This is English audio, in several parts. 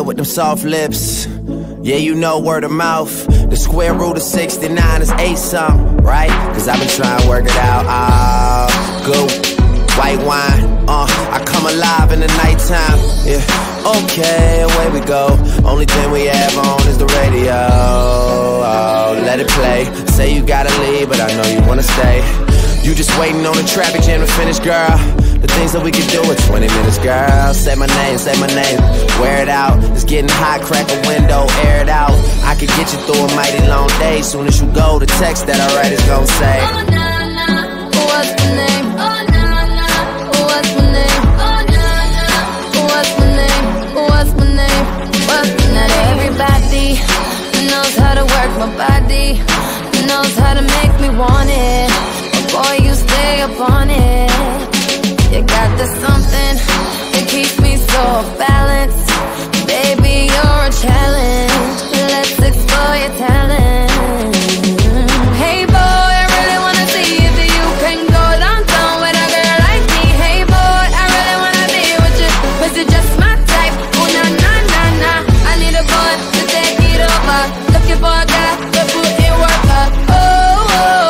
good with them soft lips. Yeah, you know word of mouth. The square root of 69 is 8 something, right? Cause I've been trying to work it out. Good white wine, I come alive in the nighttime. Yeah, okay, away we go. Only thing we have on is the radio. Oh, let it play. Say you gotta leave, but I know you wanna stay. You just waiting on the traffic jam to finish, girl. The things that we can do in 20 minutes, girl. Say my name, wear it out. It's getting hot, crack a window, air it out. I could get you through a mighty long day. Soon as you go, the text that I write is gon' say, oh, nah, nah, what's my name? Oh, nah, nah, what's my name? Oh, nah, nah, what's my name? What's my name? What's my name? Not everybody knows how to work my body, knows how to make me want it. Boy, you stay up on it. You got the something that keeps me so balanced. Baby, you're a challenge. Let's explore your talent. Hey boy, I really wanna see if you can go downtown with a girl like me. Hey boy, I really wanna be with you, 'cause you're just my type. Oh na na na na, I need a boy to take it over. Looking for a guy to put in work up. Oh, oh.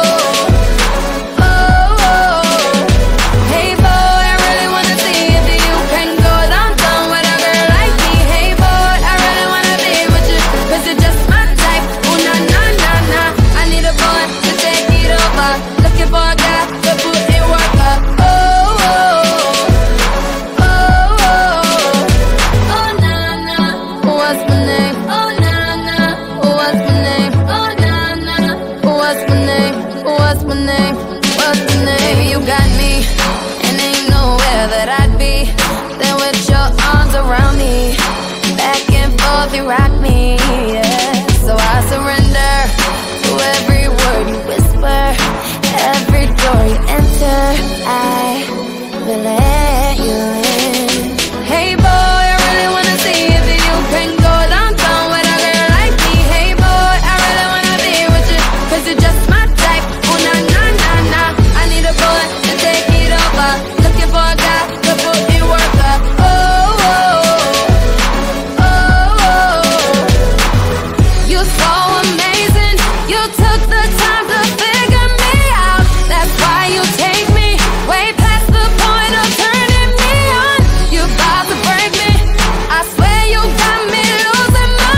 You rock me, yeah. So I surrender to every word you whisper, every door you enter. I will let you in. Hey boy, I really wanna see if you can go downtown with a girl like me. Hey boy, I really wanna be with you, 'cause you're just my type. Oh na na na na, I need a boy to take it over. Looking for a guy to put in work up. Oh, oh. You're so amazing, you took the time to figure me out. That's why you take me way past the point of turning me on. You're about to break me, I swear you got me losing my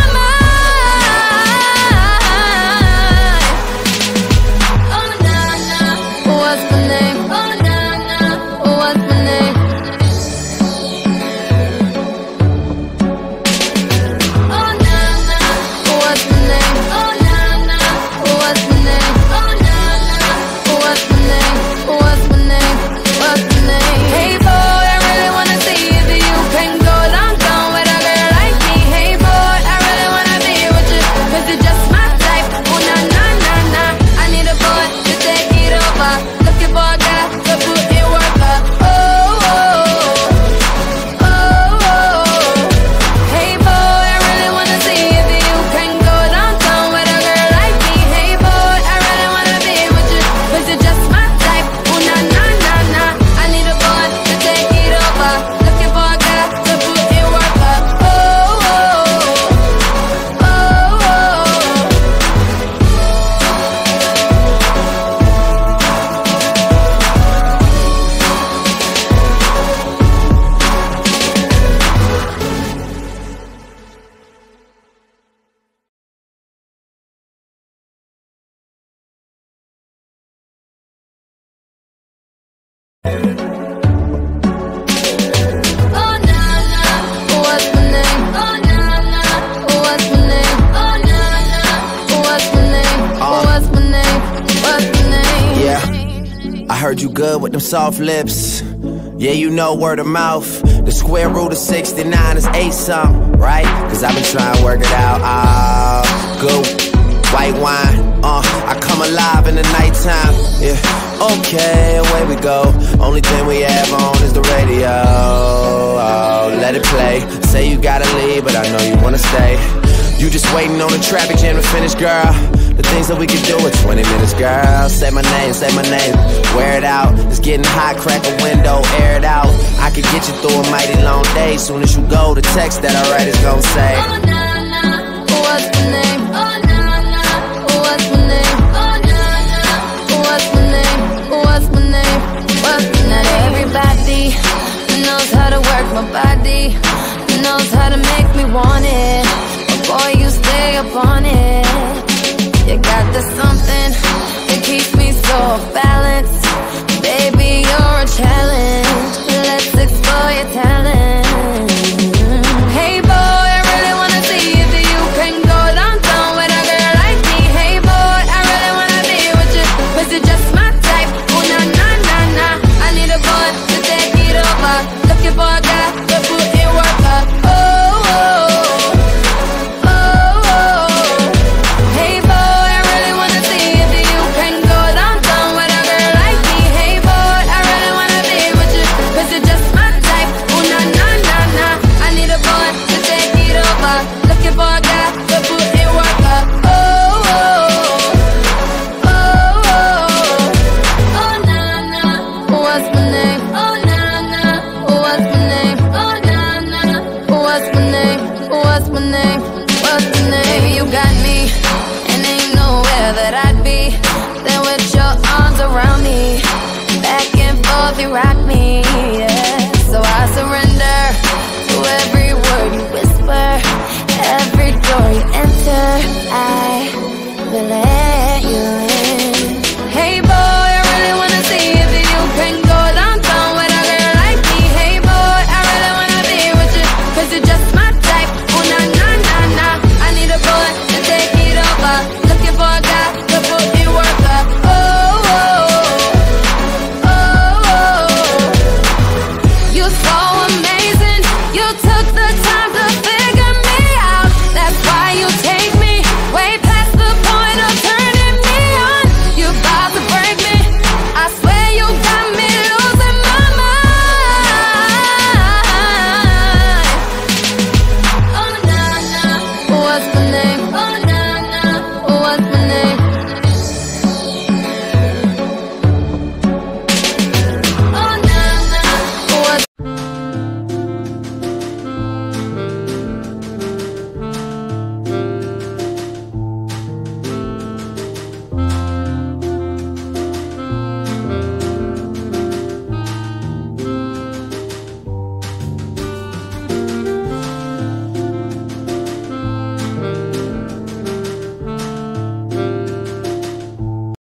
mind. Oh na na, what's my name? Oh na na, what's my name? Oh na na, what's my name? Oh na na, what's my name? Oh na na, what's my name? What's my name? What's my name? Hey boy, I really wanna see if you can go downtown with a girl like me. Hey boy, I really wanna be with you, 'cause you're just my type. Oh na na na na, I need a boy to take it over. Looking for a guy to put in work up. Oh, oh, oh, oh. Hey boy, I really wanna see if you can go downtown with a girl like me. Hey boy, I really wanna be with you, 'cause you're just my type. Oh na na na na, I need a boy to take it over. Looking for a guy to put in work up. Oh, oh, oh, oh. Oh na na, what's my name? Oh na na, what's my name? Oh na na, what's my name? What's my name? What's my name? Yeah, I heard you good with them soft lips. Yeah, you know word of mouth. The square root of 69 is 8 something, right? Cause I've been trying to work it out. Good white wine, I come alive in the nighttime. Yeah, okay, away we go. Only thing we have on is the radio. Oh, let it play. Say you gotta leave, but I know you wanna stay. You just waiting on the traffic jam to finish, girl. The things that we can do in 20 minutes, girl. Say my name, wear it out. It's getting hot, crack a window, air it out. I could get you through a mighty long day. Soon as you go, the text that I write is gon' say, oh nah nah, what's my name? Oh nah nah, what's my name? Oh nah nah, what's my name? What's my name? What's my name? Not everybody knows how to work my body, knows how to make me want it. But boy, you stay up on it. You got the something that keeps me so balanced. Baby, you're a challenge. Let's explore your talent. Hey boy, I really wanna see if you can go downtown with a girl like me. Hey boy, I really wanna be with you, 'cause you're just my type. Oh nah nah nah nah, I need a boy to take it over. Looking for a guy to put in work up. Oh oh oh oh. Hey boy, I really wanna see if you can go downtown with a girl like me. Hey boy, I really wanna be with you, 'cause you're just my type. Oh nah nah nah nah, I need a boy to take it over. Looking for a guy to put in work up. Oh oh oh oh. Oh nah nah, what's my name? Oh nah nah, what's my name? Oh nah nah, what's my name? What's my name?